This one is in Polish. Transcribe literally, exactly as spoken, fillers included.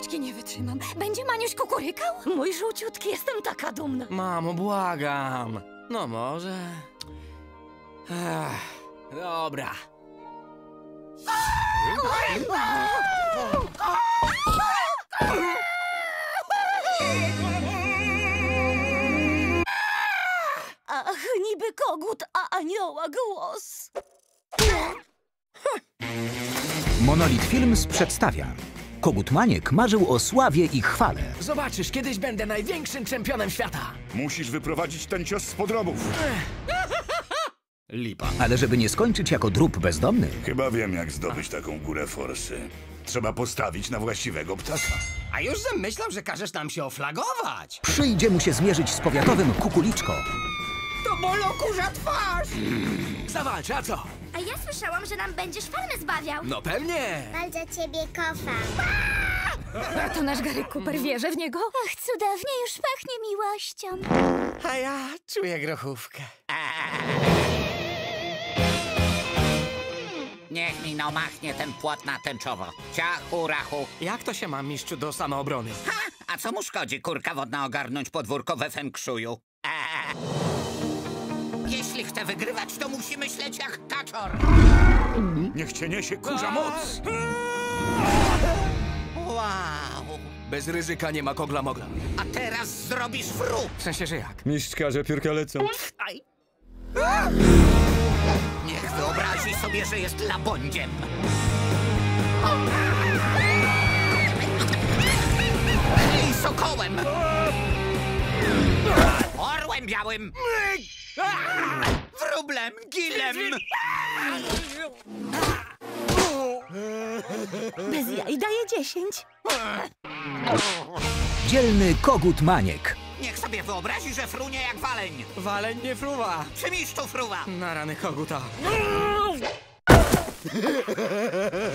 chwileczki nie wytrzymam. Będzie Maniuś kukurykał? Mój żółciutki, jestem taka dumna. Mamo, błagam. No może... Ech, dobra. Ach, niby kogut, a anioła głos. Monolit Films przedstawia. Kogut Maniek marzył o sławie i chwale. Zobaczysz, kiedyś będę największym czempionem świata. Musisz wyprowadzić ten cios z podrobów. Lipa. Ale żeby nie skończyć jako drób bezdomny, Chyba wiem, jak zdobyć taką górę forsy. Trzeba postawić na właściwego ptaka. A już zamyślam, że każesz nam się oflagować. przyjdzie mu się zmierzyć z powiatowym Kukuliczko. To bolo kurza twarz! Zawalcz, a co? A ja słyszałam, że nam będziesz farmę zbawiał. No pewnie. Mam dla ciebie kofa. To nasz Gary Cooper, wierzę w niego? Ach, cudownie już pachnie miłością. A ja czuję grochówkę. Niech mi no machnie ten płot na tęczowo. Ciachu, rachu. Jak to się ma, mistrzu, do samoobrony? Ha! A co mu szkodzi kurka wodna ogarnąć podwórko we feng shuiu? Eee. Jeśli chce wygrywać, to musi myśleć jak kaczor. Niech cię niesie kurza moc! Wow. Bez ryzyka nie ma kogla mogla. A teraz zrobisz fru. W sensie, że jak? Mistrz każe, piórka lecą. Aj. Niech wyobrazi sobie, że jest labądziem. I sokołem. Orłem białym. Wróblem, gilem. Bez jaj daje dziesięć. Dzielny Kogut Maniek. Niech sobie wyobrazi, że frunie jak waleń. Waleń nie fruwa. Przymisz tu fruwa. Na rany koguta.